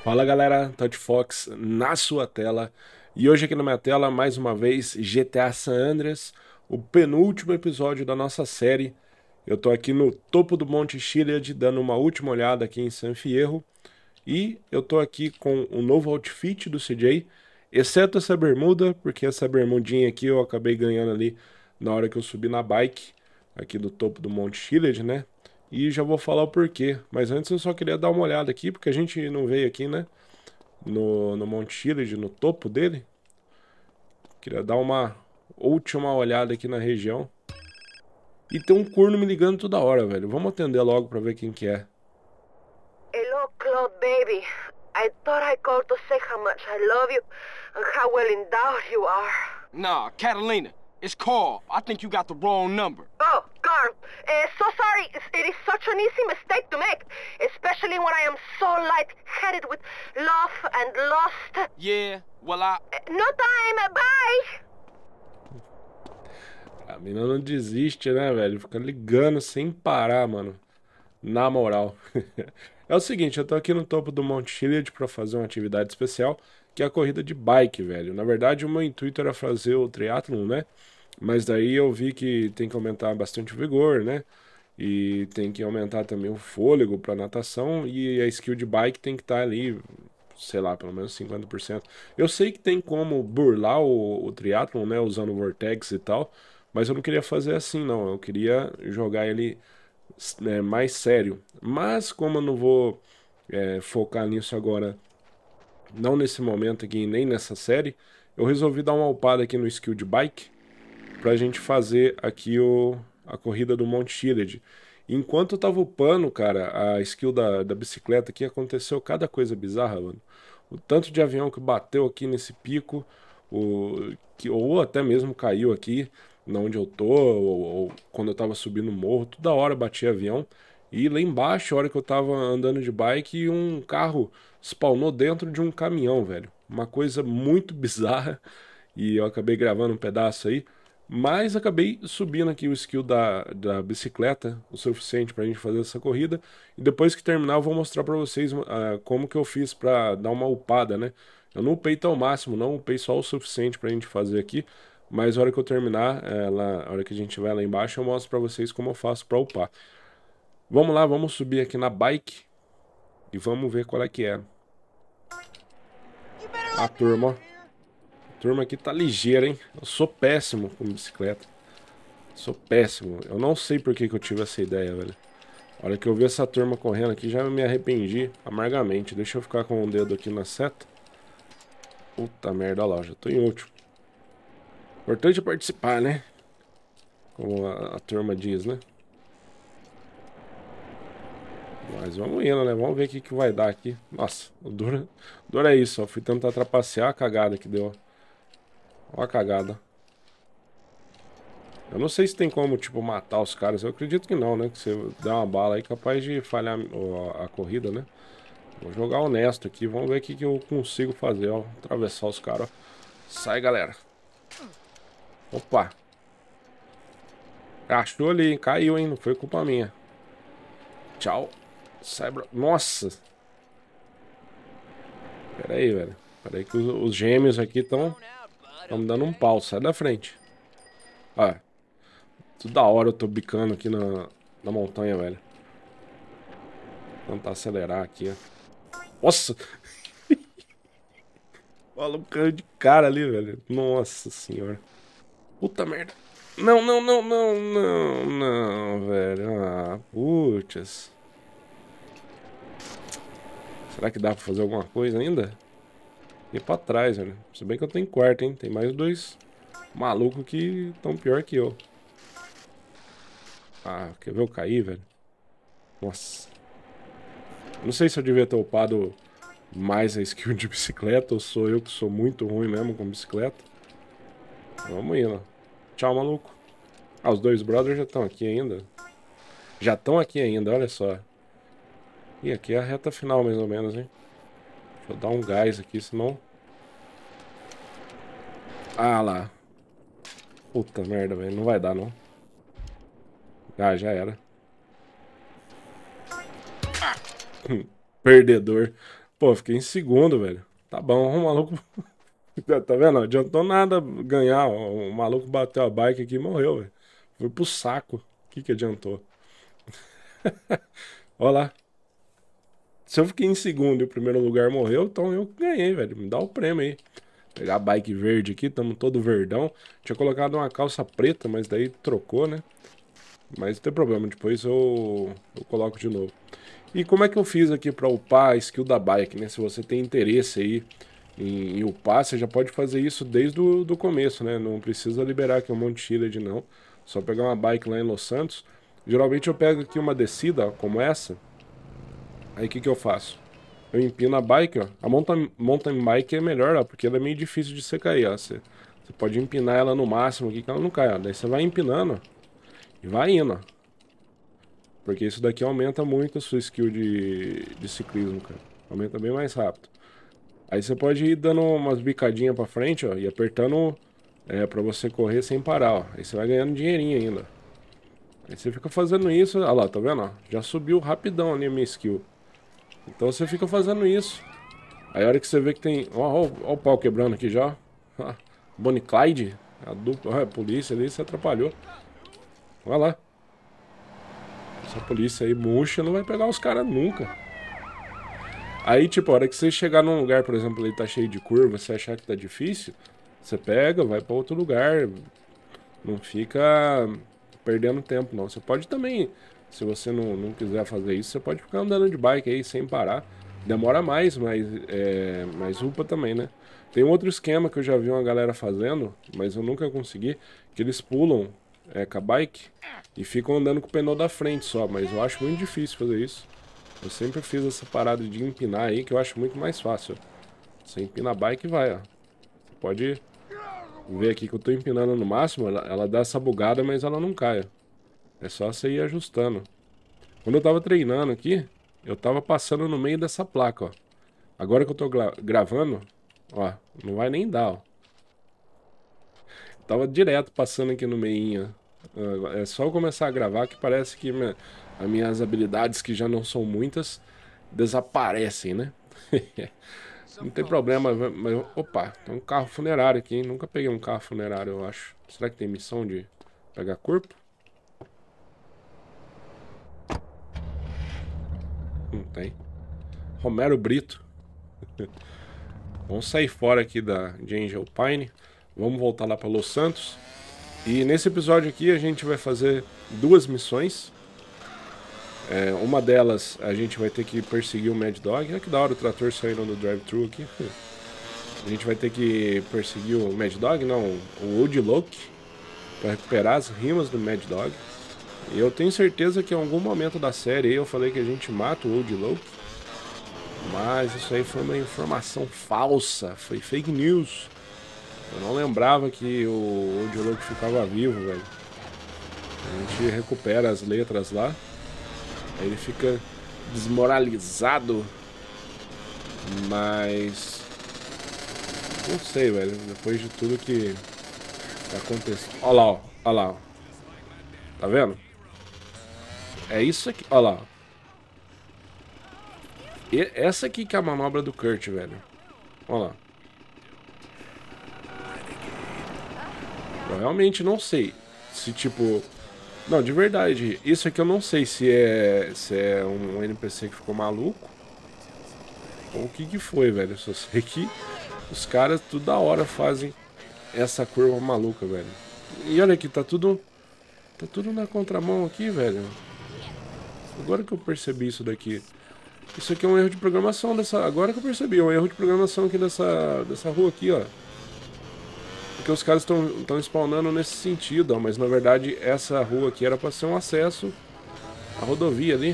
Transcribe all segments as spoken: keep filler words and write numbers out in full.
Fala galera, Todd Fox na sua tela e hoje aqui na minha tela mais uma vez G T A San Andreas, o penúltimo episódio da nossa série. Eu tô aqui no topo do Monte Chiliad dando uma última olhada aqui em San Fierro e eu tô aqui com o novo outfit do C J, exceto essa bermuda, porque essa bermudinha aqui eu acabei ganhando ali na hora que eu subi na bike aqui do topo do Monte Chiliad, né? E já vou falar o porquê. Mas antes eu só queria dar uma olhada aqui, porque a gente não veio aqui, né? No, no Monte Chiliad, no topo dele. Queria dar uma última olhada aqui na região. E tem um corno me ligando toda hora, velho. Vamos atender logo pra ver quem que é. Hello, Claude, baby. I thought I called to say how much I love you and how well endowed you are. Nah, Catalina, it's Carl. I think you got the wrong number. Oh, Carl, uh, so sorry. It's- It is such an easy mistake to make, especially when I am so light-headed with love and lust. Yeah, well, I... Uh, No time, bye! A mina não desiste, né, velho? Fica ligando sem parar, mano. Na moral. É o seguinte, eu tô aqui no topo do Monte Chiliad pra fazer uma atividade especial, que é a corrida de bike, velho. Na verdade, o meu intuito era fazer o triatlon, né? Mas daí eu vi que tem que aumentar bastante o vigor, né? E tem que aumentar também o fôlego pra natação e a skill de bike tem que estar ali, sei lá, pelo menos cinquenta por cento. Eu sei que tem como burlar o, o triatlon, né, usando o Vortex e tal, mas eu não queria fazer assim, não. Eu queria jogar ele é, mais sério. Mas como eu não vou é, focar nisso agora, não nesse momento aqui, nem nessa série, eu resolvi dar uma upada aqui no skill de bike pra gente fazer aqui o, a corrida do Monte Chiliad. Enquanto eu tava upando, cara, a skill da, da bicicleta aqui, aconteceu cada coisa bizarra, mano. O tanto de avião que bateu aqui nesse pico, o, que, ou até mesmo caiu aqui, na onde eu tô, ou, ou quando eu tava subindo o morro, toda hora batia avião. E lá embaixo, a hora que eu tava andando de bike, um carro spawnou dentro de um caminhão, velho. Uma coisa muito bizarra. E eu acabei gravando um pedaço aí. Mas acabei subindo aqui o skill da, da bicicleta, o suficiente pra gente fazer essa corrida. E depois que terminar, eu vou mostrar pra vocês ah, como que eu fiz pra dar uma upada, né? Eu não upei tão máximo, não upei só o suficiente pra gente fazer aqui. Mas a hora que eu terminar, é, lá, a hora que a gente estiver lá embaixo, eu mostro pra vocês como eu faço pra upar. Vamos lá, vamos subir aqui na bike e vamos ver qual é que é. A turma, ó. A turma aqui tá ligeira, hein? Eu sou péssimo com bicicleta. Sou péssimo. Eu não sei por que que eu tive essa ideia, velho. A hora que eu vi essa turma correndo aqui, já me arrependi amargamente. Deixa eu ficar com o dedo aqui na seta. Puta merda, olha lá, já tô em último. Importante é participar, né? Como a, a turma diz, né? Mas vamos indo, né? Vamos ver o que que vai dar aqui. Nossa, o duro, o duro é isso, ó. Fui tentar trapacear a cagada que deu. Ó a cagada. Eu não sei se tem como, tipo, matar os caras. Eu acredito que não, né? Que você dá uma bala aí capaz de falhar ó, a corrida, né? Vou jogar honesto aqui. Vamos ver o que que eu consigo fazer, ó. Atravessar os caras, ó. Sai, galera. Opa. Achou ali, hein? Caiu, hein? Não foi culpa minha. Tchau. Sai, bro. Nossa. Pera aí, velho. Pera aí que os, os gêmeos aqui estão estão me dando um pau. Sai da frente. Ó. Toda hora eu tô bicando aqui na, na montanha, velho. Vou tentar acelerar aqui, ó. Nossa! Maluco caiu de cara ali, velho. Nossa senhora. Puta merda. Não, não, não, não, não, não, velho. Ah, putz. Será que dá pra fazer alguma coisa ainda? E pra trás, velho. Se bem que eu tô em quarto, hein. Tem mais dois malucos que estão pior que eu. Ah, quer ver eu cair, velho? Nossa. Não sei se eu devia ter upado mais a skill de bicicleta ou sou eu que sou muito ruim mesmo com bicicleta. Vamos indo. Tchau, maluco. Ah, os dois brothers já estão aqui ainda. Já estão aqui ainda, olha só. E aqui é a reta final, mais ou menos, hein? Deixa eu dar um gás aqui, senão... Ah lá. Puta merda, velho. Não vai dar, não. Ah, já era. Perdedor. Pô, fiquei em segundo, velho. Tá bom, o maluco... Tá vendo? Não adiantou nada ganhar. O maluco bateu a bike aqui e morreu, velho. Foi pro saco. O que que adiantou? Olha lá. Se eu fiquei em segundo e o primeiro lugar morreu, então eu ganhei, velho. Me dá o prêmio aí. Pegar a bike verde aqui, tamo todo verdão. Tinha colocado uma calça preta, mas daí trocou, né? Mas não tem problema, depois eu, eu coloco de novo. E como é que eu fiz aqui pra upar a skill da bike, né? Se você tem interesse aí em, em upar, você já pode fazer isso desde o do começo, né? Não precisa liberar aqui um monte de shield não. Só pegar uma bike lá em Los Santos. Geralmente eu pego aqui uma descida, ó, como essa. Aí o que que eu faço? Eu empino a bike, ó. A mountain, mountain bike é melhor, ó, porque ela é meio difícil de você cair, ó. Você, você pode empinar ela no máximo aqui que ela não cai, ó. Daí você vai empinando, ó, e vai indo, ó. Porque isso daqui aumenta muito a sua skill de, de ciclismo, cara. Aumenta bem mais rápido. Aí você pode ir dando umas bicadinhas pra frente, ó, e apertando é, pra você correr sem parar, ó. Aí você vai ganhando dinheirinho ainda. Aí você fica fazendo isso, olha lá, tá vendo, ó? Já subiu rapidão ali a minha skill. Então você fica fazendo isso. Aí a hora que você vê que tem... Ó, ó, ó o pau quebrando aqui já. Bonnie Clyde. A dupla... Ó, a polícia ali se atrapalhou. Olha lá. Essa polícia aí murcha não vai pegar os caras nunca. Aí tipo, a hora que você chegar num lugar, por exemplo, ele tá cheio de curva, você achar que tá difícil, você pega, vai pra outro lugar. Não fica perdendo tempo não. Você pode também... Se você não, não quiser fazer isso, você pode ficar andando de bike aí sem parar. Demora mais, mas, é, mas upa também, né? Tem um outro esquema que eu já vi uma galera fazendo, mas eu nunca consegui, que eles pulam é, com a bike e ficam andando com o pneu da frente só, mas eu acho muito difícil fazer isso. Eu sempre fiz essa parada de empinar aí, que eu acho muito mais fácil. Você empina a bike e vai, ó. Você pode ver aqui que eu tô empinando no máximo, ela, ela dá essa bugada, mas ela não cai, ó. É só você ir ajustando. Quando eu tava treinando aqui, eu tava passando no meio dessa placa, ó. Agora que eu tô gra gravando, ó, não vai nem dar, ó. Eu tava direto passando aqui no meinho. É só eu começar a gravar que parece que minha, as minhas habilidades, que já não são muitas, desaparecem, né? Não tem problema, mas... Opa, tem um carro funerário aqui, hein? Nunca peguei um carro funerário, eu acho. Será que tem missão de pegar corpo? Não tem. Romero Brito. Vamos sair fora aqui da, de Angel Pine. Vamos voltar lá para Los Santos. E nesse episódio aqui a gente vai fazer duas missões. É, uma delas a gente vai ter que perseguir o Mad Dog. Olha que da hora o trator saindo do drive-thru aqui. A gente vai ter que perseguir o Mad Dog, não, o Woody Loke, para recuperar as rimas do Mad Dog. E eu tenho certeza que em algum momento da série eu falei que a gente mata o Woody Loke. Mas isso aí foi uma informação falsa, foi fake news. Eu não lembrava que o Woody Loke ficava vivo, velho. A gente recupera as letras lá. Aí ele fica desmoralizado. Mas... não sei, velho. Depois de tudo que aconteceu... Olha lá, ó. Olha lá, ó. Tá vendo? É isso aqui, olha lá. E essa aqui que é a manobra do Kurt, velho. Olha lá. Eu realmente não sei se tipo... Não, de verdade, isso aqui eu não sei se é, se é um N P C que ficou maluco ou o que que foi, velho. Eu só sei que os caras toda hora fazem essa curva maluca, velho. E olha aqui, tá tudo... Tá tudo na contramão aqui, velho. Agora que eu percebi isso daqui. Isso aqui é um erro de programação dessa... Agora que eu percebi, é um erro de programação aqui dessa, dessa rua aqui, ó. Porque os caras estão spawnando nesse sentido, ó. Mas na verdade essa rua aqui era pra ser um acesso à rodovia ali.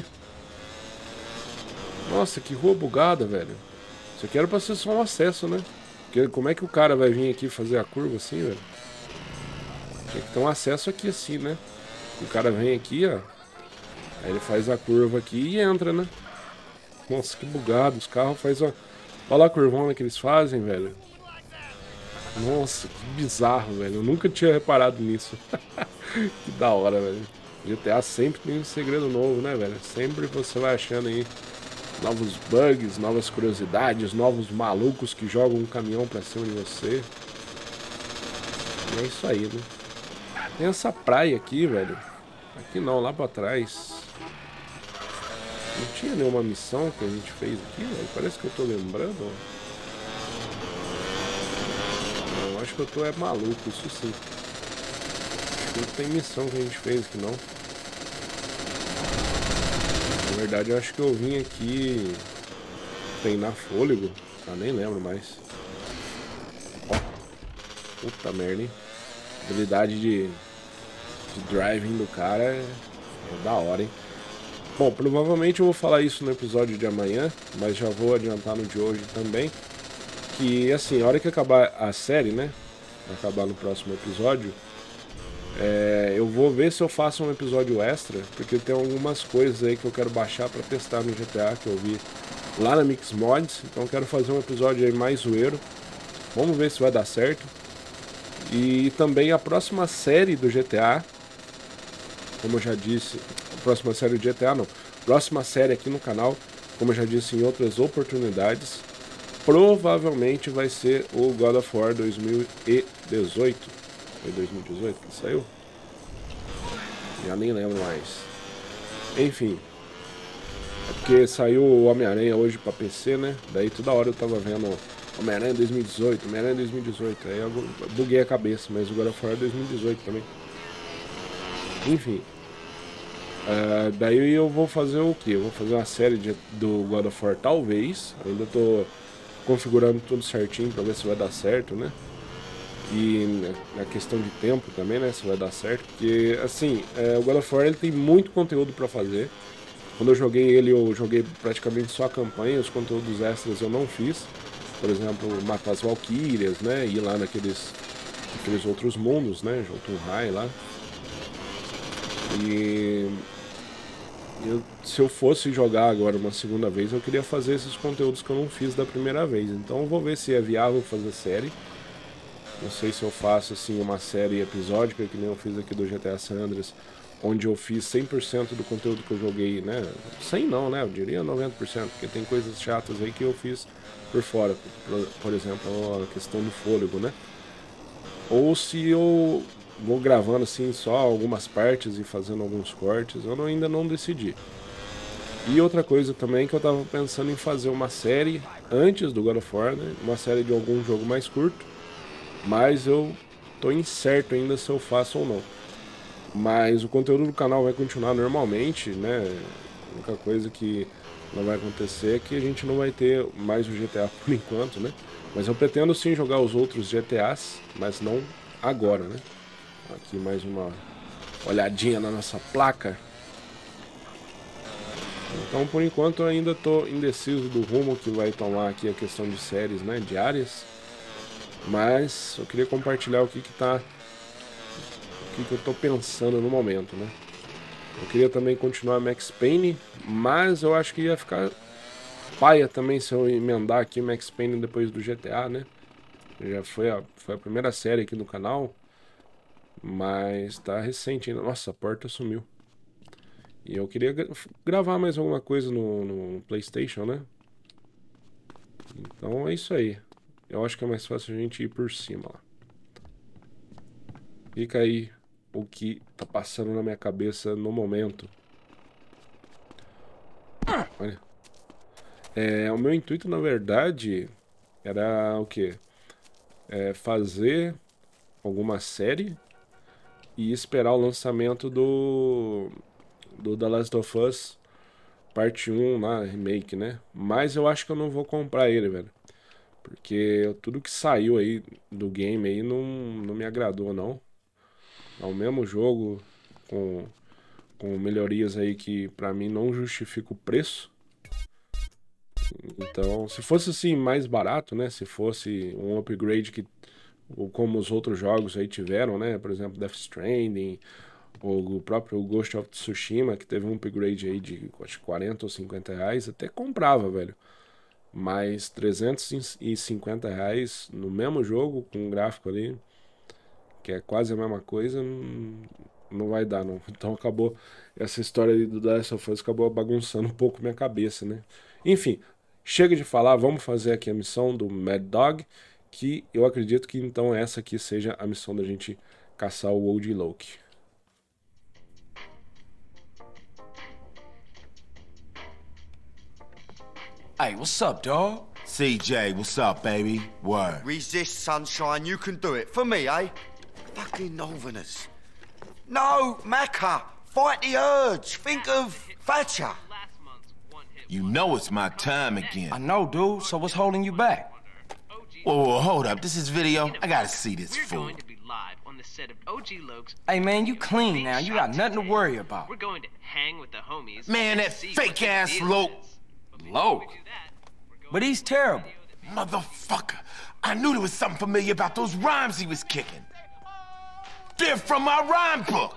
Nossa, que rua bugada, velho. Isso aqui era pra ser só um acesso, né? Porque como é que o cara vai vir aqui fazer a curva assim, velho? Tinha que ter um acesso aqui assim, né? O cara vem aqui, ó. Aí ele faz a curva aqui e entra, né? Nossa, que bugado. Os carros fazem... Olha lá a curvona que eles fazem, velho. Nossa, que bizarro, velho. Eu nunca tinha reparado nisso. Que da hora, velho. G T A sempre tem um segredo novo, né, velho? Sempre você vai achando aí novos bugs, novas curiosidades, novos malucos que jogam um caminhão pra cima de você. E é isso aí, né? Tem essa praia aqui, velho. Aqui não, lá pra trás. Não tinha nenhuma missão que a gente fez aqui, velho? Parece que eu tô lembrando. Não, acho que eu tô é maluco, isso sim. Acho que não tem missão que a gente fez aqui, não. Na verdade, eu acho que eu vim aqui treinar fôlego. Ah, nem lembro mais. Ó. Puta merda, hein? Habilidade de, de driving do cara é, é da hora, hein? Bom, provavelmente eu vou falar isso no episódio de amanhã, mas já vou adiantar no de hoje também. Que, assim, a hora que acabar a série, né? Acabar no próximo episódio, é, eu vou ver se eu faço um episódio extra, porque tem algumas coisas aí que eu quero baixar pra testar no G T A, que eu vi lá na Mix Mods. Então eu quero fazer um episódio aí mais zoeiro. Vamos ver se vai dar certo. E também a próxima série do G T A, como eu já disse, a próxima série do G T A não, próxima série aqui no canal, como eu já disse em outras oportunidades, provavelmente vai ser o God of War dois mil e dezoito. Foi dois mil e dezoito que saiu? Já nem lembro mais. Enfim, é porque saiu o Homem-Aranha hoje pra P C, né? Daí toda hora eu tava vendo Homem-Aranha dois mil e dezoito, Homem-Aranha dois mil e dezoito. Aí eu buguei a cabeça, mas o God of War é dois mil e dezoito também. Enfim. Uh, daí eu vou fazer o que? Eu vou fazer uma série de, do God of War, talvez. Ainda tô configurando tudo certinho pra ver se vai dar certo, né? E na questão de tempo também, né? Se vai dar certo. Porque, assim, é, o God of War ele tem muito conteúdo pra fazer. Quando eu joguei ele, eu joguei praticamente só a campanha. Os conteúdos extras eu não fiz. Por exemplo, matar as Valkyrias, né? Ir lá naqueles, naqueles outros mundos, né? Jotunheim lá. E eu, se eu fosse jogar agora uma segunda vez, eu queria fazer esses conteúdos que eu não fiz da primeira vez. Então eu vou ver se é viável fazer série. Não sei se eu faço assim uma série episódica, que nem eu fiz aqui do G T A San Andreas, onde eu fiz cem por cento do conteúdo que eu joguei, né? cem não, né? Eu diria noventa por cento, porque tem coisas chatas aí que eu fiz por fora. Por, por exemplo, a questão do fôlego, né? Ou se eu vou gravando assim só algumas partes e fazendo alguns cortes, eu não, ainda não decidi. E outra coisa também que eu tava pensando em fazer uma série antes do God of War, né? Uma série de algum jogo mais curto, mas eu tô incerto ainda se eu faço ou não. Mas o conteúdo do canal vai continuar normalmente, né? A única coisa que não vai acontecer é que a gente não vai ter mais o G T A por enquanto, né? Mas eu pretendo sim jogar os outros G T As, mas não agora, né? Aqui mais uma olhadinha na nossa placa. Então por enquanto eu ainda tô indeciso do rumo que vai tomar aqui a questão de séries, né? Diárias. Mas eu queria compartilhar o que que tá... o que que eu tô pensando no momento, né? Eu queria também continuar Max Payne, mas eu acho que ia ficar paia também se eu emendar aqui Max Payne depois do G T A, né? Já foi a, foi a primeira série aqui no canal, mas tá recente ainda. Nossa, a porta sumiu. E eu queria gra gravar mais alguma coisa no, no PlayStation, né? Então é isso aí. Eu acho que é mais fácil a gente ir por cima lá. Fica aí o que tá passando na minha cabeça no momento. Olha. É, o meu intuito, na verdade, era o quê? É fazer alguma série e esperar o lançamento do, do The Last of Us parte um lá, remake, né? Mas eu acho que eu não vou comprar ele, velho. Porque tudo que saiu aí do game aí não, não me agradou, não. É o mesmo jogo com, com melhorias aí que pra mim não justifica o preço. Então, se fosse assim mais barato, né? Se fosse um upgrade que, como os outros jogos aí tiveram, né? Por exemplo, Death Stranding, ou o próprio Ghost of Tsushima, que teve um upgrade aí de acho, quarenta ou cinquenta reais, até comprava, velho. Mas trezentos e cinquenta reais no mesmo jogo, com um gráfico ali, que é quase a mesma coisa, não, não vai dar, não. Então acabou, essa história aí do The Last of Us acabou bagunçando um pouco minha cabeça, né? Enfim, chega de falar, vamos fazer aqui a missão do Mad Dog, que eu acredito que então essa aqui seja a missão da gente caçar o O G Loki. Hey, what's up, dog? C J, what's up, baby? Word. Resist, sunshine, you can do it. For me, eh? Fucking Northerners. No, Macca, fight the urge. Think of Thatcher. You know it's my time again. I know, dude, so what's holding you back? Whoa, whoa, hold up. This is video. I gotta see this fool. Hey, man, you clean now. You got nothing to worry about. We're going to hang with the homies. Man, that fake-ass Loke. Loke? But he's terrible. Motherfucker. I knew there was something familiar about those rhymes he was kicking. They're from my rhyme book.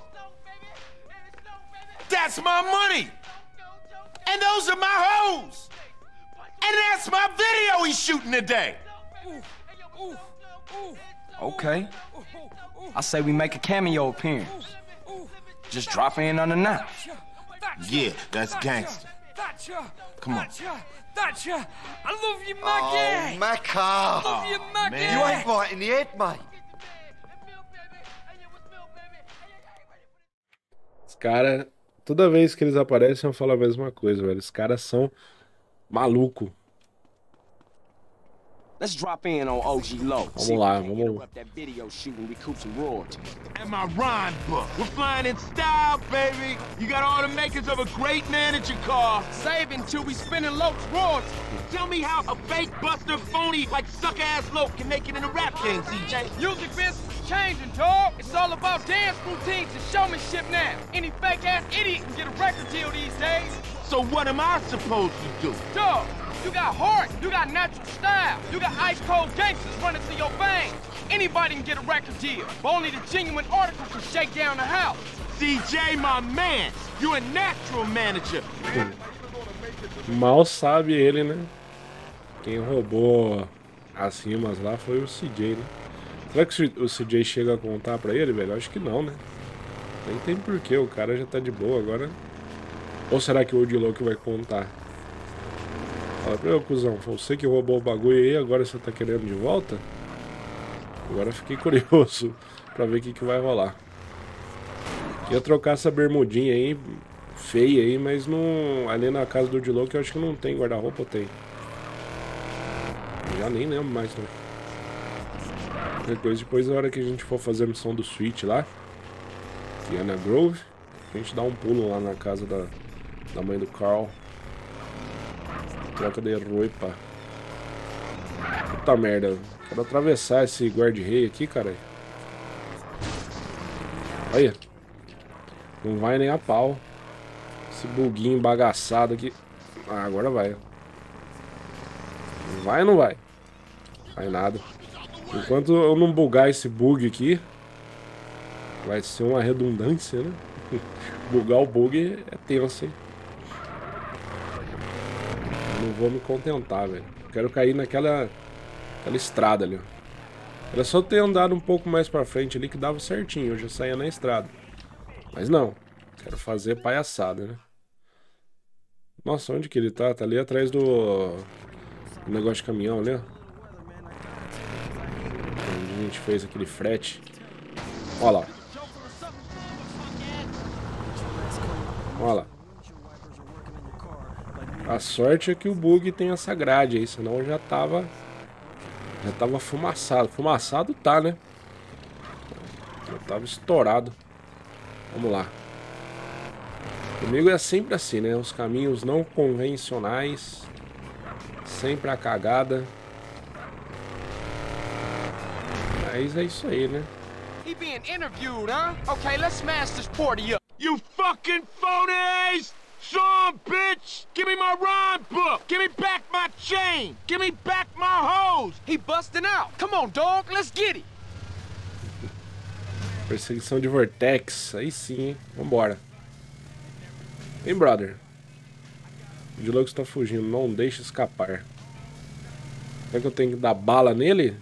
That's my money. And those are my hoes. And that's my video he's shooting today. Okay. I say we make a cameo appearance. Just drop in unannounced. Yeah, that's gangster. Come on. Thatcher, I love you, Oh, Maggie. Macca. Love you, Maggie. man. You ain't right in the head, mate. Os caras, toda vez que eles aparecem, eu falo a mesma coisa, velho. Os caras são malucos. Let's drop in on O G Loke. Vamos lá, vamos. Interrupt that video shoot and recoup some royalties. And my rhyme book. We're flying in style, baby. You got all the makers of a great man at your car. Save until we spinning Loke's royalties. Tell me how a fake buster phony like suck-ass Loke can make it in a rap game, C J. Music business is changing, dog. It's all about dance routines and showmanship now. Any fake-ass idiot can get a record deal these days. So what am I supposed to do? Dog, you got heart, you got natural style, you got ice-cold gangsters running through your veins. Anybody can get a record deal, but only the genuine article can shake down the house. C J, my man, you a natural manager. Mal sabe ele, né? Quem roubou as rimas lá foi o C J, né? Será que o C J chega a contar pra ele, velho? Acho que não, né? Nem tem porquê, o cara já tá de boa agora. Ou será que o O G Loki vai contar? Fala pra eu, cuzão, foi você que roubou o bagulho aí, agora você tá querendo de volta? Agora fiquei curioso pra ver o que, que vai rolar. Ia trocar essa bermudinha aí, feia aí, mas não, ali na casa do O G Loki eu acho que não tem guarda-roupa, ou tem? Já nem lembro mais, né? Depois, depois da hora que a gente for fazer a missão do Switch lá, que é na Grove, a gente dá um pulo lá na casa da, da mãe do Carl. Troca de roupa. Puta merda. Quero atravessar esse guarda-rei aqui, cara. Olha. Não vai nem a pau. Esse buguinho bagaçado aqui. Ah, agora vai. Vai ou não vai? Vai nada. Enquanto eu não bugar esse bug aqui, vai ser uma redundância, né? Bugar o bug é tenso, hein? Não vou me contentar, velho. Quero cair naquela aquela estrada ali, ó. Era só ter andado um pouco mais pra frente ali que dava certinho. Eu já saía na estrada. Mas não. Quero fazer palhaçada, né? Nossa, onde que ele tá? Tá ali atrás do... do negócio de caminhão ali, ó. Onde a gente fez aquele frete. Olha lá. Olha lá. A sorte é que o bug tem essa grade aí, senão eu já tava... Já tava fumaçado. Fumaçado tá, né? Já tava estourado. Vamos lá. Comigo é sempre assim, né? Os caminhos não convencionais. Sempre a cagada. Mas é isso aí, né? He being interviewed, huh? Okay, let's smash this party up. You fucking phonies! Son, bitch! Give me my rhyme book! Give me back my chain! Give me back my hose! He busting out. Come on, dog, let's get it. Perseguição de Vortex. Aí sim, hein? Vambora. Hein, brother? O de Lux tá fugindo. Não deixa escapar. Será que eu tenho que dar bala nele?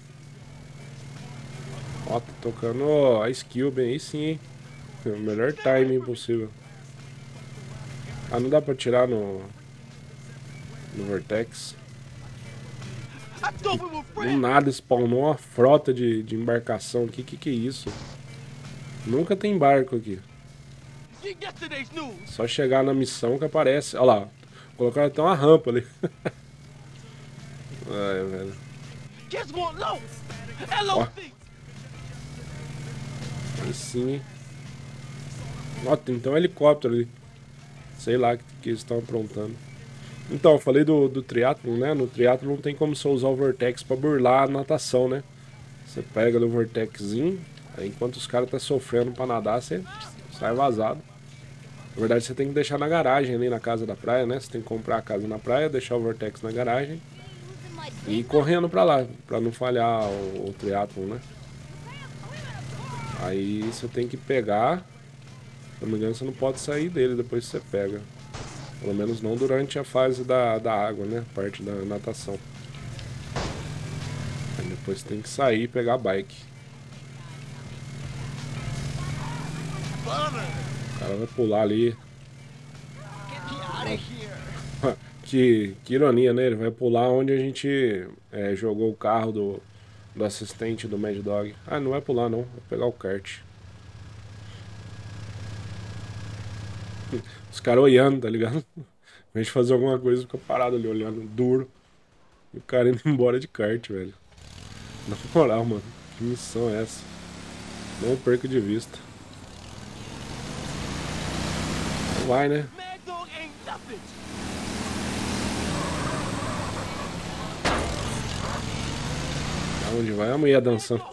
Ó, tá tocando a skill bem aí sim, hein? O melhor timing possível. Ah, não dá pra tirar no... no Vortex. Do nada spawnou uma frota de, de embarcação aqui. Que que é isso? Nunca tem barco aqui. Só chegar na missão que aparece. Olha lá. Colocaram até uma rampa ali. Ai, velho. Ó. Aí sim. Ó, tem então um helicóptero ali. Sei lá o que, que eles estão aprontando. Então, eu falei do, do triatlon, né? No triatlon não tem como você usar o Vortex pra burlar a natação, né? Você pega no Vortexzinho, aí enquanto os caras tá sofrendo pra nadar, você sai vazado. Na verdade, você tem que deixar na garagem ali na casa da praia, né? Você tem que comprar a casa na praia, deixar o Vortex na garagem e ir correndo pra lá, pra não falhar o, o triatlon, né? Aí você tem que pegar, se não me engano, você não pode sair dele depois que você pega. Pelo menos não durante a fase da, da água, né? Parte da natação. Aí depois tem que sair e pegar a bike. O cara vai pular ali. que, que ironia, né? Ele vai pular onde a gente é, jogou o carro do, do assistente do Mad Dog. Ah, não vai pular não. Vai pegar o kart. Os caras olhando, tá ligado? Em vez de fazer alguma coisa, fica parado ali olhando, duro. E o cara indo embora de kart, velho. Na moral, mano. Que missão é essa? Não perca de vista. Não vai, né? Aonde vai a mulher dançando?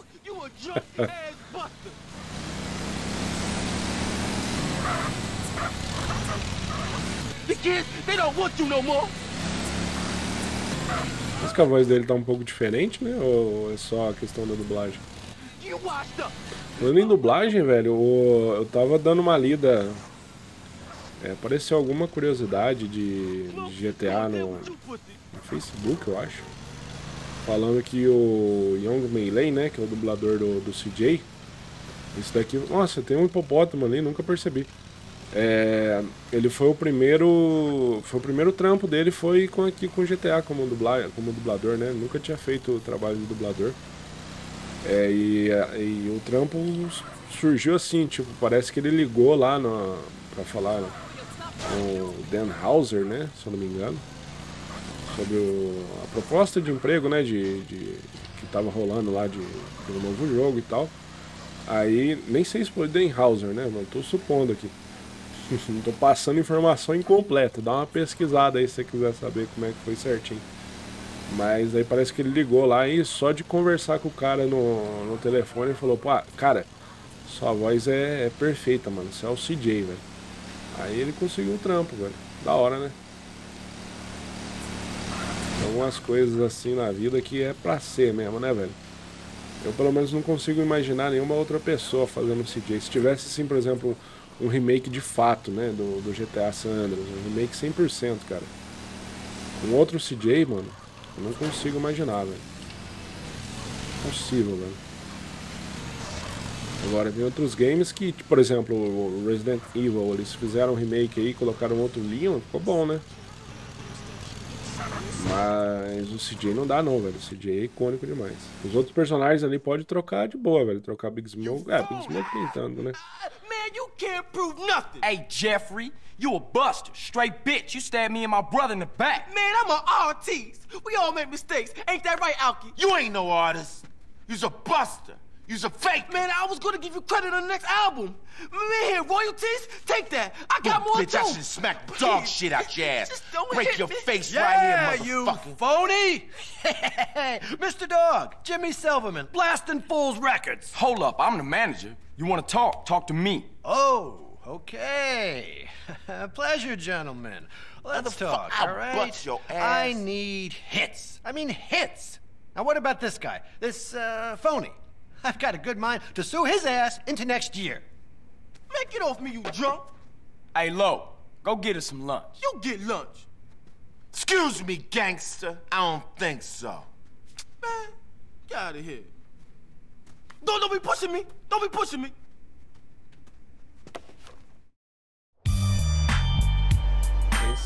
Acho que a voz dele tá um pouco diferente, né? Ou é só a questão da dublagem? Falando em dublagem, velho, eu tava dando uma lida. É, apareceu alguma curiosidade de, de G T A no, no Facebook, eu acho. Falando que o Young Melee, né? Que é o dublador do, do C J. Isso daqui. Nossa, tem um hipopótamo ali, nunca percebi. É, ele foi o primeiro foi o primeiro trampo dele foi com aqui com G T A como, dubla, como dublador, né? Nunca tinha feito o trabalho de dublador. É, e, e o trampo surgiu assim, tipo, parece que ele ligou lá no, pra falar com o Dan Houser, né? Se eu não me engano, sobre o, a proposta de emprego, né? De, de, que tava rolando lá de, de um novo jogo e tal. Aí, nem sei se foi Dan Houser, né? Mas tô supondo aqui. Não tô passando informação incompleta. Dá uma pesquisada aí se você quiser saber como é que foi certinho. Mas aí parece que ele ligou lá e só de conversar com o cara no, no telefone ele falou: pô, cara, sua voz é, é perfeita, mano. Você é o C J, velho. Aí ele conseguiu o trampo, velho. Da hora, né? Tem algumas coisas assim na vida que é pra ser mesmo, né, velho? Eu pelo menos não consigo imaginar nenhuma outra pessoa fazendo C J. Se tivesse assim, por exemplo, um remake de fato, né, do, do G T A San Andreas, um remake cem por cento, cara. Um outro C J, mano, eu não consigo imaginar, velho. Impossível, velho. Agora, tem outros games que, por exemplo, o Resident Evil, eles fizeram um remake aí, colocaram outro Leon, ficou bom, né? Mas o C J não dá não, velho. O C J é icônico demais. Os outros personagens ali pode trocar de boa, velho. Trocar Big Smoke. É, Big Smoke tentando, né? Man, you can't prove nothing. Hey, Jeffrey, you a buster. Straight bitch. You stabbed me and my brother in the back. Man, I'm an artist. We all make mistakes. Ain't that right, Alki? You ain't no artist. You's a buster. You's a fake. Man, I was gonna give you credit on the next album. Man, royalties? Take that. I got more Bitch, too. I should smack dog shit out your ass. Just don't Break hit your me. face Yeah, right here, you motherfucker. phony! Mister Dog, Jimmy Silverman, blasting Fools Records. Hold up, I'm the manager. You want to talk? Talk to me. Oh, okay. Pleasure, gentlemen. Let's talk, I'll all right? bust your ass. I need hits. I mean hits. Now, what about this guy? This, uh, phony? I've got a good mind to sue his ass into next year. Man, get off me, you drunk. Hey, Lo, go get us some lunch. You get lunch. Excuse me, gangster. I don't think so. Man, get out of here. Don't, don't be pushing me. Don't be pushing me.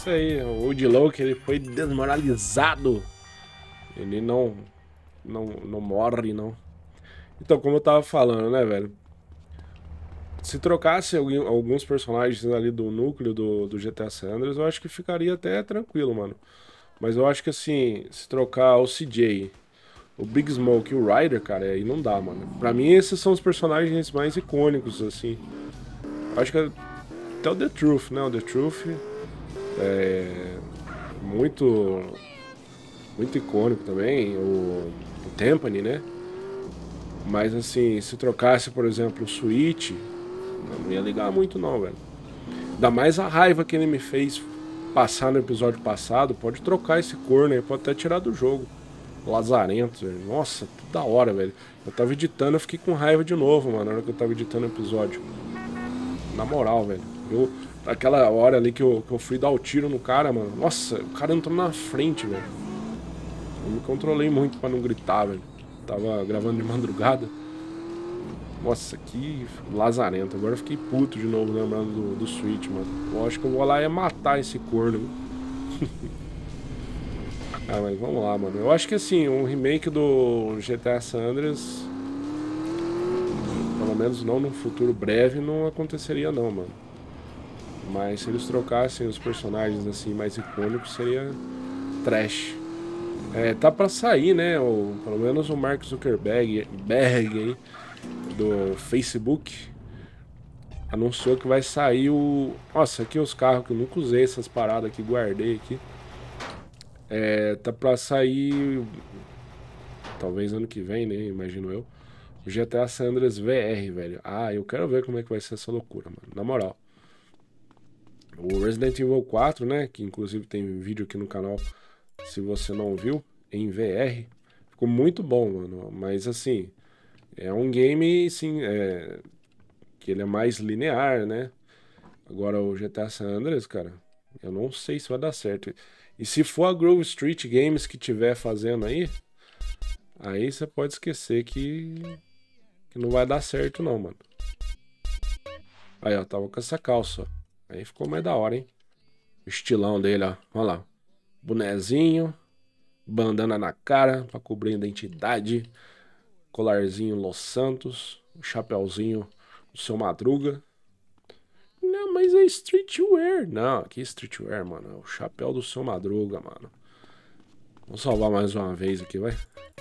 isso aí, o Woody Loke, ele foi desmoralizado. Ele não, não, não morre, não. Então, como eu tava falando, né, velho? Se trocasse alguns personagens ali do núcleo do, do G T A San Andreas, eu acho que ficaria até tranquilo, mano. Mas eu acho que assim, se trocar o C J, o Big Smoke e o Ryder, cara, aí não dá, mano. Pra mim, esses são os personagens mais icônicos, assim. Eu acho que até o The Truth, né? O The Truth é muito, muito icônico também. O, o Timpani, né? Mas assim, se trocasse, por exemplo, o Switch, eu não ia ligar muito não, velho. Ainda mais a raiva que ele me fez passar no episódio passado, pode trocar esse corno aí, pode até tirar do jogo. Lazarento, velho. Nossa, tudo da hora, velho. Eu tava editando, eu fiquei com raiva de novo, mano, na hora que eu tava editando o episódio. Na moral, velho. Eu, aquela hora ali que eu, que eu fui dar o tiro no cara, mano. Nossa, o cara entrou na frente, velho. Eu me controlei muito pra não gritar, velho. Tava gravando de madrugada. Nossa, que lazarento. Agora eu fiquei puto de novo lembrando do, do Switch, mano. Eu acho que eu vou lá e matar esse corno. Ah, mas vamos lá, mano. Eu acho que assim, um remake do G T A San Andreas, pelo menos não num futuro breve, não aconteceria não, mano. Mas se eles trocassem os personagens assim mais icônicos, seria trash. É, tá pra sair, né? O, pelo menos o Mark Zuckerberg Berg, aí, do Facebook anunciou que vai sair o... Nossa, aqui os carros que eu nunca usei, essas paradas aqui, guardei aqui. É, tá pra sair, talvez ano que vem, né? Imagino eu. O G T A San Andreas V R, velho. Ah, eu quero ver como é que vai ser essa loucura, mano. Na moral. O Resident Evil quatro, né? Que inclusive tem vídeo aqui no canal, se você não viu, em V R. Ficou muito bom, mano. Mas assim, é um game, sim, é... que ele é mais linear, né? Agora o G T A San Andreas, cara, eu não sei se vai dar certo. E se for a Grove Street Games que tiver fazendo aí, aí você pode esquecer que, que não vai dar certo não, mano. Aí, ó, tava com essa calça, ó. Aí ficou mais da hora, hein? O estilão dele, ó. Olha lá. Bonezinho, bandana na cara pra cobrir a identidade, colarzinho Los Santos, o chapéuzinho do Seu Madruga. Não, mas é streetwear. Não, aqui é streetwear, mano. É o chapéu do Seu Madruga, mano. Vamos salvar mais uma vez aqui, vai.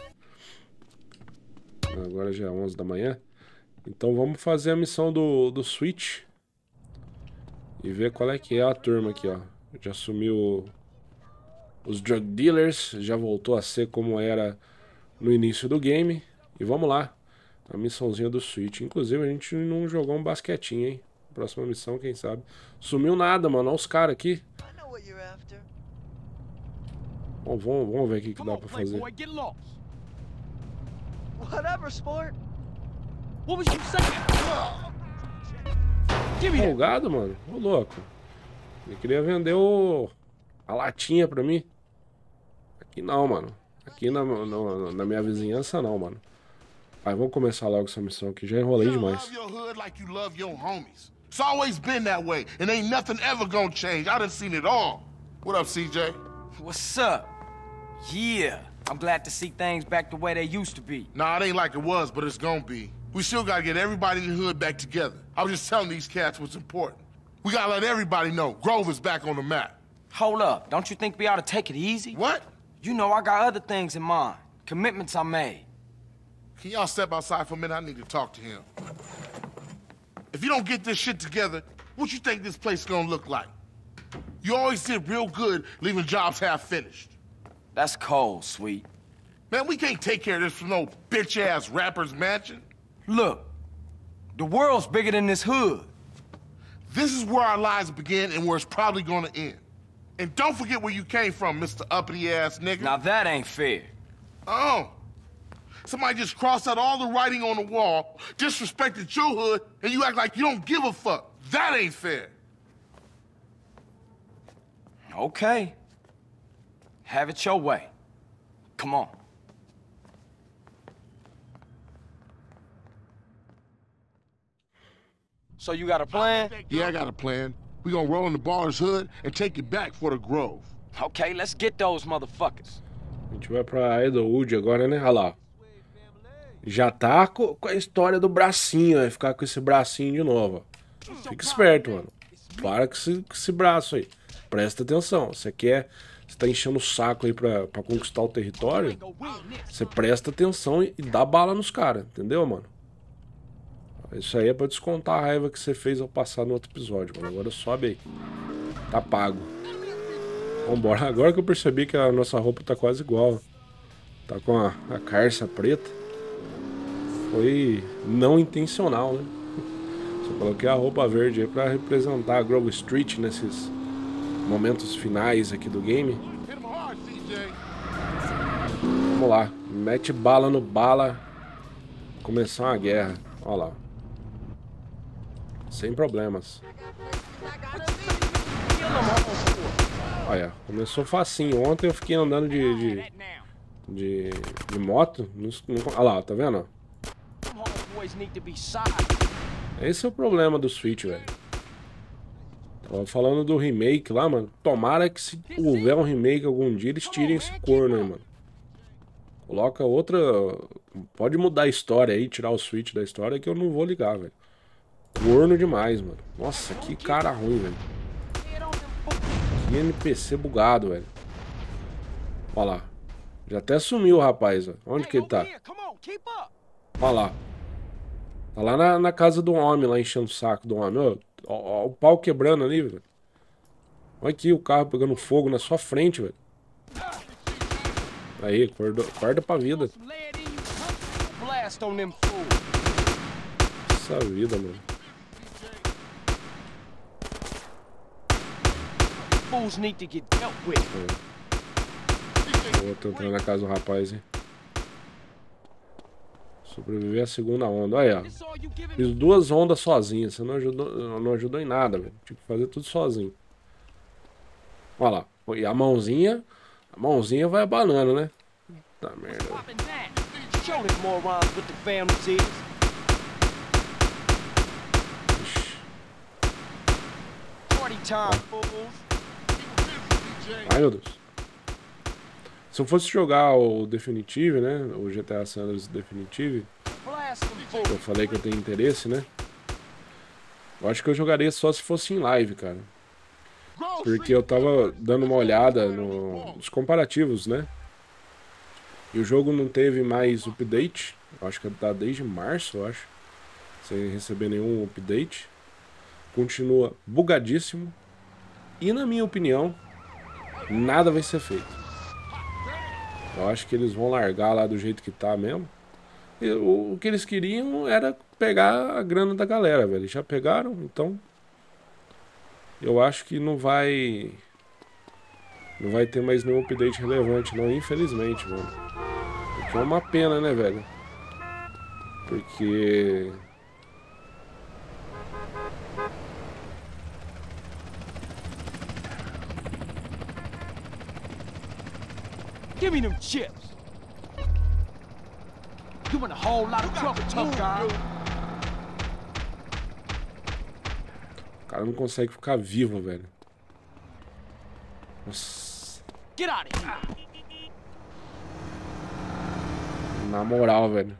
Agora já é onze da manhã. Então vamos fazer a missão do, do Switch. E ver qual é que é a turma aqui, ó. Já sumiu os drug dealers. Já voltou a ser como era no início do game. E vamos lá. A missãozinha do Switch. Inclusive a gente não jogou um basquetinho, hein. Próxima missão, quem sabe. Sumiu nada, mano. Olha os caras aqui. Bom, vamos, vamos ver o que, que dá pra fazer. Folgado, mano. Ô, louco. Ele queria vender o... a latinha pra mim. Aqui não, mano. Aqui na, na, na minha vizinhança não, mano. Aí, vamos começar logo essa missão aqui. Já enrolei demais. It's always been that way, and ain't nothing ever gonna change. I done seen it all. What up, C J? What's up? Yeah, I'm glad to see things back the way they used to be. Nah, it ain't like it was, but it's gonna be. We still gotta get everybody in the hood back together. I was just telling these cats what's important. We gotta let everybody know Grove is back on the map. Hold up, don't you think we ought to take it easy? What? You know I got other things in mind. Commitments I made. Can y'all step outside for a minute? I need to talk to him. If you don't get this shit together, what you think this place is gonna look like? You always did real good leaving jobs half finished. That's cold, sweet. Man, we can't take care of this from no bitch-ass rapper's mansion. Look, the world's bigger than this hood. This is where our lives begin and where it's probably gonna end. And don't forget where you came from, Mister Uppity-ass nigga. Now that ain't fair. Oh. Somebody just crossed out all the writing on the wall, disrespected your hood, and you act like you don't give a fuck. That ain't fair. Okay. Have it your way. Come on. So you got a plan? Yeah, I got a plan. We gonna roll in the baller's hood and take it back for the Grove. Okay, let's get those motherfuckers. A gente vai pra Idlewood agora, né? Olha lá. Já tá com a história do bracinho, vai ficar com esse bracinho de novo. Ó. Fica esperto, mano. Para com esse, com esse braço aí. Presta atenção. Você quer... Você tá enchendo o saco aí pra, pra conquistar o território? Você presta atenção e, e dá bala nos caras, entendeu, mano? Isso aí é pra descontar a raiva que você fez ao passar no outro episódio, mano. Agora sobe aí. Tá pago. Vambora. Agora que eu percebi que a nossa roupa tá quase igual. Tá com a, a carça preta. Foi não intencional, né? Só coloquei a roupa verde aí pra representar a Grove Street nesses momentos finais aqui do game. Vamos lá. Mete bala no bala. Começar uma guerra. Olha lá. Sem problemas. Olha, começou facinho. Ontem eu fiquei andando de... de, de, de moto. Olha lá, tá vendo? Esse é o problema do Switch, velho. Tava falando do remake lá, mano. Tomara que se houver um remake algum dia, eles tirem esse corno aí, mano. Coloca outra... Pode mudar a história aí, tirar o Switch da história, que eu não vou ligar, velho. Corno demais, mano. Nossa, que cara ruim, velho. Que N P C bugado, velho. Olha lá. Já até sumiu o rapaz, ó. Onde que ele tá? Olha lá. Tá lá na, na casa do homem, lá enchendo o saco do homem. Ó, ó, ó, o pau quebrando ali, velho. Olha aqui o carro pegando fogo na sua frente, velho. Aí, acorda, acorda pra vida. Essa vida, mano. É. Vou tentar na casa do rapaz, hein. Sobreviver à segunda onda. Olha aí, ó. Fiz duas ondas sozinho. Você não ajudou, não ajudou em nada, velho. Tive que fazer tudo sozinho. Olha lá. E a mãozinha. A mãozinha vai abanando, né? Tá merda. Ai, meu Deus. Se eu fosse jogar o Definitive, né? O G T A San Andreas Definitive, eu falei que eu tenho interesse, né? Eu acho que eu jogaria só se fosse em live, cara. Porque eu tava dando uma olhada no, nos comparativos, né? E o jogo não teve mais update. Eu acho que tá desde março, eu acho. Sem receber nenhum update. Continua bugadíssimo. E na minha opinião, nada vai ser feito. Eu acho que eles vão largar lá do jeito que tá mesmo. E o, o que eles queriam era pegar a grana da galera, velho. Eles já pegaram, então... Eu acho que não vai... Não vai ter mais nenhum update relevante, não, infelizmente, mano. O que é uma pena, né, velho? Porque... Give me them chips. Doing a whole lot of trouble, tough guy. O cara não consegue ficar vivo, velho. Nossa. Get out of here. Na moral, velho.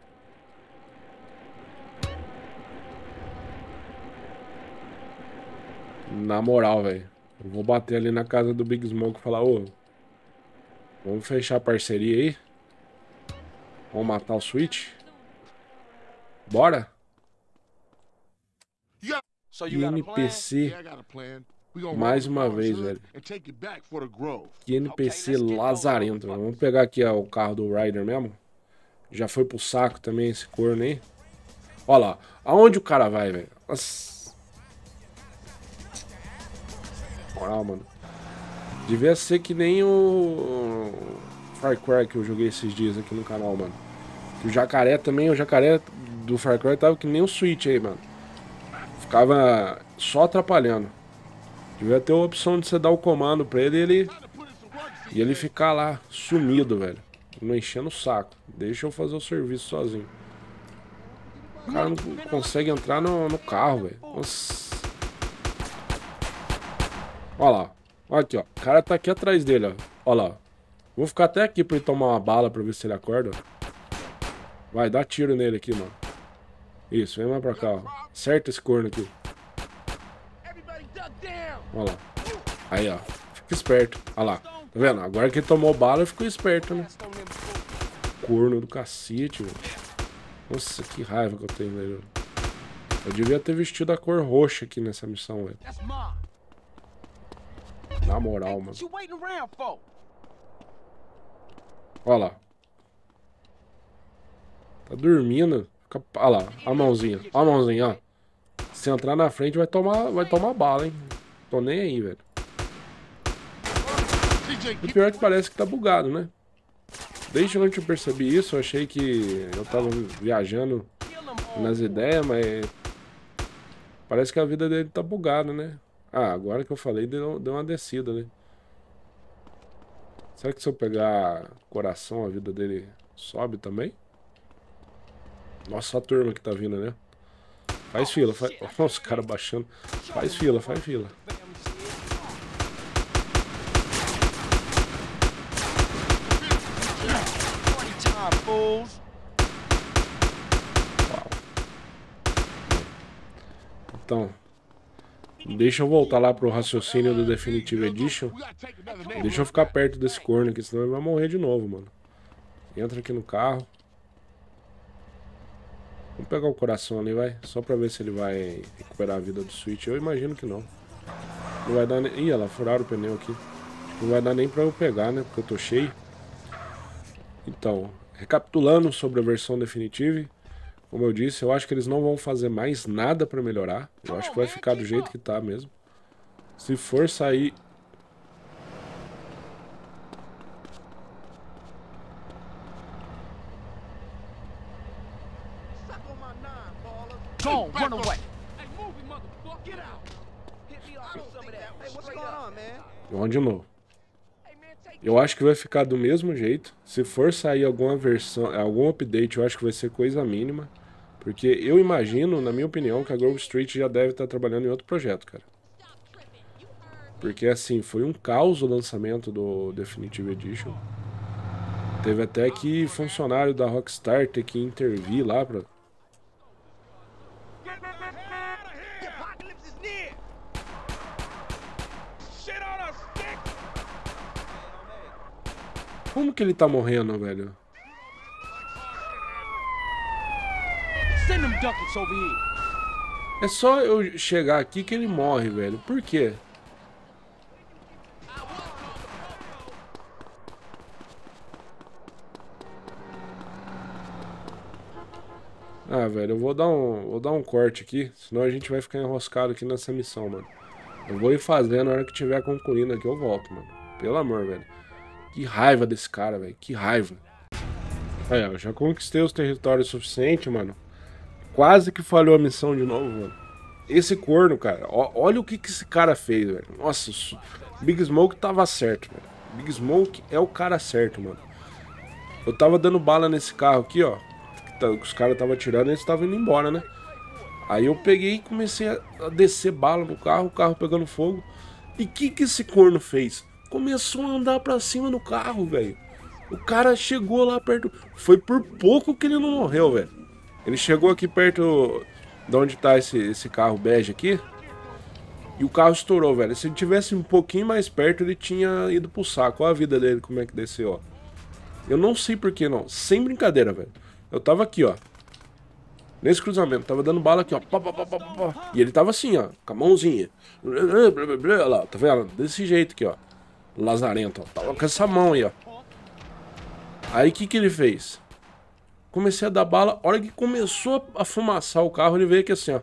Na moral, velho. Eu vou bater ali na casa do Big Smoke e falar, ô, vamos fechar a parceria aí? Vamos matar o Switch? Bora? Que N P C. Mais uma vez, velho. Que N P C lazarento. Vamos pegar aqui ó, o carro do Ryder mesmo. Já foi pro saco também esse corno aí. Olha lá. Aonde o cara vai, velho? Nossa. Moral, mano. Devia ser que nem o Far Cry que eu joguei esses dias aqui no canal, mano. O jacaré também, o jacaré do Far Cry tava que nem o Switch aí, mano. Ficava só atrapalhando. Devia ter a opção de você dar o comando pra ele e ele, e ele ficar lá, sumido, velho. Não enchendo o saco. Deixa eu fazer o serviço sozinho. O cara não consegue entrar no, no carro, velho. Nossa. Olha lá. Olha aqui, ó. O cara tá aqui atrás dele, ó. Olha lá. Vou ficar até aqui pra ele tomar uma bala pra ver se ele acorda, ó. Vai, dá tiro nele aqui, mano. Isso, vem mais pra cá, ó. Acerta esse corno aqui. Olha lá. Aí, ó. Fica esperto. Olha lá. Tá vendo? Agora que ele tomou bala, ele ficou esperto, né? Corno do cacete, velho. Nossa, que raiva que eu tenho, velho. Eu devia ter vestido a cor roxa aqui nessa missão, velho. Na moral, mano. Olha lá. Tá dormindo. Fica... Olha lá, a mãozinha. Olha a mãozinha, ó. Se entrar na frente, vai tomar, vai tomar bala, hein? Tô nem aí, velho. O pior é que parece que tá bugado, né? Desde onde eu percebi isso, eu achei que eu tava viajando nas ideias, mas... Parece que a vida dele tá bugada, né? Ah, agora que eu falei, deu, deu uma descida, né? Será que se eu pegar coração, a vida dele sobe também? Nossa, a turma que tá vindo, né? Faz fila, faz... Nossa, os caras baixando. Faz fila, faz fila. Uau. Então, deixa eu voltar lá pro raciocínio do Definitive Edition. Deixa eu ficar perto desse corno aqui, senão ele vai morrer de novo, mano. Entra aqui no carro. Vamos pegar o coração ali, vai. Só pra ver se ele vai recuperar a vida do Switch. Eu imagino que não. Não vai dar nem... Ih, ela furaram o pneu aqui. Não vai dar nem pra eu pegar, né? Porque eu tô cheio. Então, recapitulando sobre a versão Definitive. Como eu disse, eu acho que eles não vão fazer mais nada pra melhorar. Eu acho que vai ficar do jeito que tá mesmo. Se for sair... Don't run away. Hey, move it, motherfucker. Get out. Hit me off with some of that. Hey, what's going on, man? Vamos de novo. Eu acho que vai ficar do mesmo jeito. Se for sair alguma versão, algum update, eu acho que vai ser coisa mínima. Porque eu imagino, na minha opinião, que a Grove Street já deve estar trabalhando em outro projeto, cara. Porque assim, foi um caos o lançamento do Definitive Edition. Teve até que funcionário da Rockstar ter que intervir lá pra... Como que ele tá morrendo, velho? É só eu chegar aqui que ele morre, velho. Por quê? Ah, velho, eu vou dar um, vou dar um corte aqui, senão a gente vai ficar enroscado aqui nessa missão, mano. Eu vou ir fazendo, na hora que tiver concluindo aqui eu volto, mano. Pelo amor, velho. Que raiva desse cara, velho. Que raiva. Aí, ó, eu já conquistei os territórios suficientes, mano. Quase que falhou a missão de novo, mano. Esse corno, cara. Ó, olha o que, que esse cara fez, velho. Nossa, Big Smoke tava certo, velho. Big Smoke é o cara certo, mano. Eu tava dando bala nesse carro aqui, ó. Que os caras estavam atirando e eles estavam indo embora, né? Aí eu peguei e comecei a descer bala no carro, o carro pegando fogo. E o que, que esse corno fez? Começou a andar pra cima do carro, velho. O cara chegou lá perto. Foi por pouco que ele não morreu, velho. Ele chegou aqui perto de onde tá esse, esse carro bege aqui. E o carro estourou, velho. Se ele tivesse um pouquinho mais perto, ele tinha ido pro saco. Olha a vida dele, como é que desceu, ó. Eu não sei por que não. Sem brincadeira, velho. Eu tava aqui, ó. Nesse cruzamento. Tava dando bala aqui, ó. Pá, pá, pá, pá, pá. E ele tava assim, ó. Com a mãozinha. Olha lá, tá vendo? Desse jeito aqui, ó. Lazarento, ó. Tava com essa mão aí, ó. Aí o que que ele fez? Comecei a dar bala. A hora que começou a fumaçar o carro, ele veio aqui assim, ó.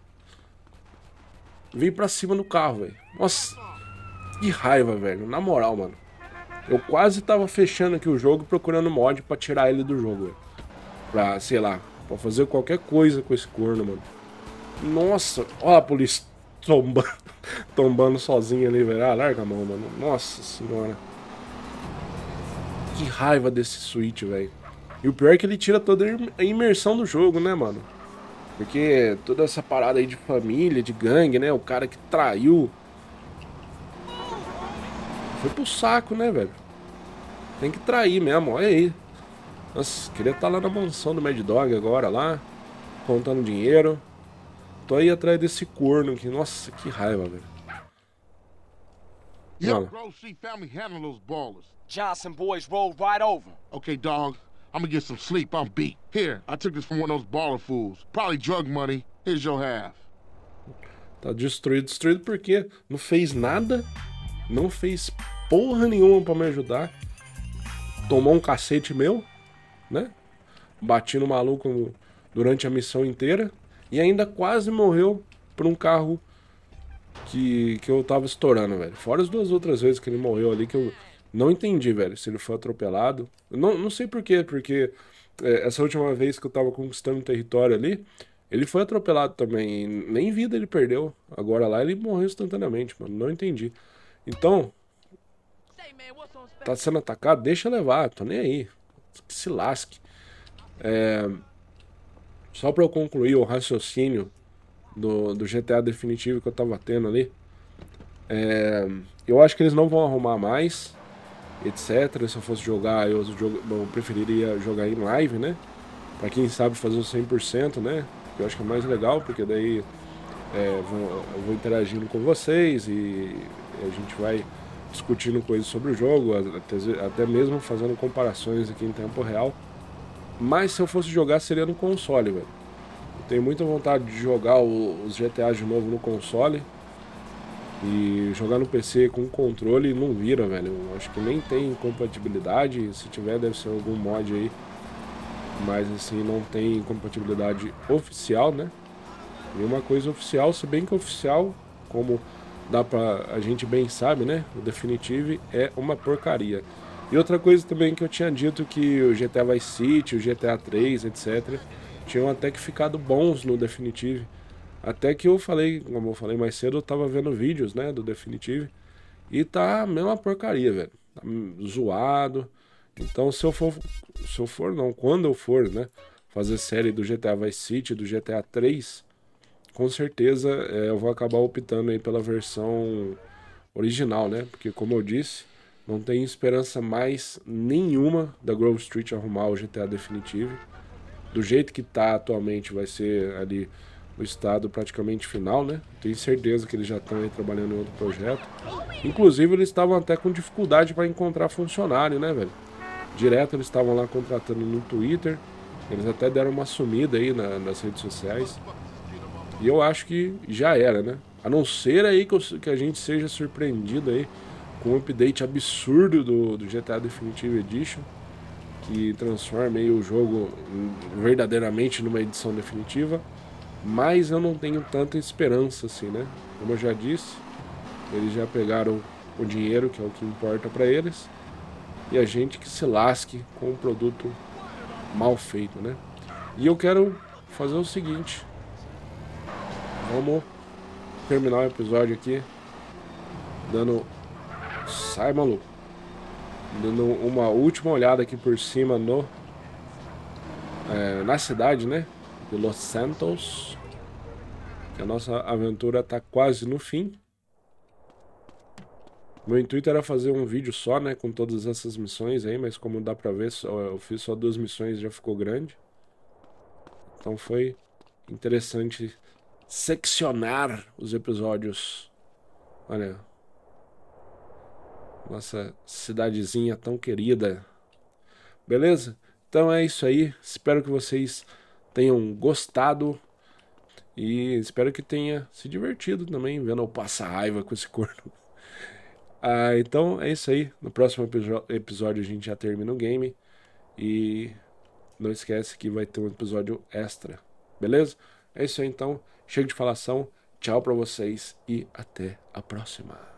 Veio pra cima do carro, velho. Nossa. Que raiva, velho. Na moral, mano. Eu quase tava fechando aqui o jogo, procurando mod pra tirar ele do jogo, velho. Pra, sei lá, pra fazer qualquer coisa com esse corno, mano. Nossa. Olha a polícia tombando, tombando sozinha ali, velho. Ah, larga a mão, mano. Nossa senhora. Que raiva desse Switch, velho. E o pior é que ele tira toda a imersão do jogo, né, mano? Porque toda essa parada aí de família, de gangue, né? O cara que traiu Foi pro saco, né, velho? Tem que trair mesmo, olha aí. Nossa, queria estar lá na mansão do Mad Dog agora, lá, contando dinheiro. Tô aí atrás desse corno aqui. Nossa, que raiva, velho. Yep, Grove Street family handle those ballers. Johnson boys rolled right over. Okay, dog. I'm gonna get some sleep. I'm beat. Here, I took this from one of those baller fools. Probably drug money. Here's your half. Tá destruído, destruído porque não fez nada. Não fez porra nenhuma pra me ajudar. Tomou um cacete meu, né? Bati no maluco durante a missão inteira. E ainda quase morreu por um carro que, que eu tava estourando, velho. Fora as duas outras vezes que ele morreu ali, que eu não entendi, velho, se ele foi atropelado. Não, não sei porquê, porque é, essa última vez que eu tava conquistando o território ali, ele foi atropelado também. E nem vida ele perdeu. Agora lá ele morreu instantaneamente, mano. Não entendi. Então, tá sendo atacado, deixa levar, tô nem aí. Que se lasque. É... Só pra eu concluir o raciocínio do, do G T A definitivo que eu tava tendo ali. É... Eu acho que eles não vão arrumar mais, etcétera. Se eu fosse jogar, eu, eu preferiria jogar em live, né? Pra quem sabe fazer o cem por cento, né? Eu acho que é mais legal, porque daí é, vou, eu vou interagindo com vocês e a gente vai discutindo coisas sobre o jogo, até, até mesmo fazendo comparações aqui em tempo real. Mas se eu fosse jogar seria no console, velho. Eu tenho muita vontade de jogar o, os G T A de novo no console. E jogar no P C com controle não vira, velho. Eu acho que nem tem compatibilidade. Se tiver deve ser algum mod aí. Mas assim, não tem compatibilidade oficial, né? Nenhuma coisa oficial, se bem que oficial, como dá pra, a gente bem sabe, né? O Definitive é uma porcaria. E outra coisa também que eu tinha dito, que o G T A Vice City, o G T A três, etcétera tinham até que ficado bons no Definitive. Até que eu falei, como eu falei mais cedo, eu tava vendo vídeos, né, do Definitive. E tá a mesma porcaria, velho. Tá zoado. Então se eu for, se eu for não, quando eu for, né, fazer série do G T A Vice City, do G T A três, com certeza é, eu vou acabar optando aí pela versão original, né? Porque como eu disse, não tem esperança mais nenhuma da Grove Street arrumar o G T A Definitive. Do jeito que tá atualmente, vai ser ali o estado praticamente final, né? Tenho certeza que eles já estão aí trabalhando em outro projeto. Inclusive eles estavam até com dificuldade para encontrar funcionário, né, velho? Direto eles estavam lá contratando no Twitter. Eles até deram uma sumida aí na, nas redes sociais. E eu acho que já era, né? A não ser aí que, eu, que a gente seja surpreendido aí com um update absurdo do, do G T A Definitive Edition, que transforma aí o jogo verdadeiramente numa edição definitiva. Mas eu não tenho tanta esperança assim, né? Como eu já disse, eles já pegaram o dinheiro, que é o que importa pra eles, e a gente que se lasque com um produto mal feito, né? E eu quero fazer o seguinte: vamos terminar o episódio aqui dando, sai maluco, dando uma última olhada aqui por cima no é, na cidade, né, de Los Santos, que a nossa aventura tá quase no fim. Meu intuito era fazer um vídeo só, né, com todas essas missões aí, mas como dá pra ver, só, eu fiz só duas missões e já ficou grande. Então foi interessante seccionar os episódios. Olha, nossa cidadezinha tão querida. Beleza? Então é isso aí. Espero que vocês tenham gostado e espero que tenha se divertido também vendo eu passar raiva com esse corno. Ah, então é isso aí. No próximo episódio a gente já termina o game. E não esquece que vai ter um episódio extra. Beleza? É isso aí então. Chega de falação. Tchau pra vocês e até a próxima.